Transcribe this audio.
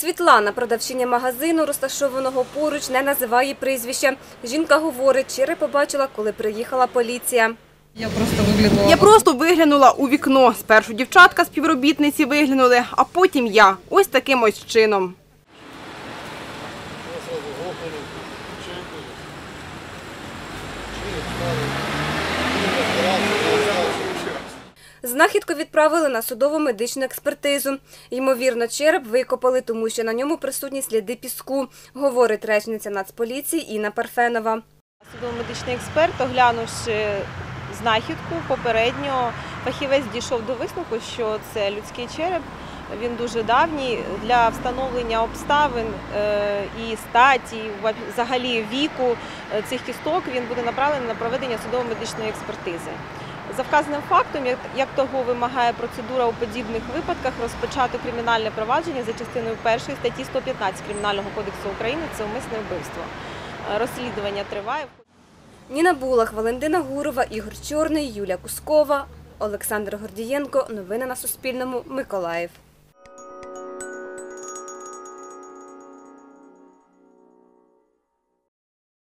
Світлана, продавчиня магазину, розташованого поруч, не називає прізвища. Жінка говорить, череп побачила, коли приїхала поліція. Я просто виглянула у вікно. Спершу дівчатка, співробітниці виглянули, а потім я. Ось таким ось чином. Знахідку відправили на судово-медичну експертизу. Ймовірно, череп викопали, тому що на ньому присутні сліди піску, говорить речниця Нацполіції Інна Парфенова. Судово-медичний експерт, оглянувши знахідку, попередньо фахівець дійшов до висновку, що це людський череп. Він дуже давній. Для встановлення обставин і статі, взагалі віку цих кісток він буде направлений на проведення судово-медичної експертизи. За вказаним фактом, як того вимагає процедура у подібних випадках, розпочато кримінальне провадження за частиною 1 статті 115 Кримінального кодексу України – це умисне вбивство. Розслідування триває. Ніна Булах, Валентина Гурова, Ігор Чорний, Юлія Кускова, Олександр Гордієнко. Новини на Суспільному. Миколаїв.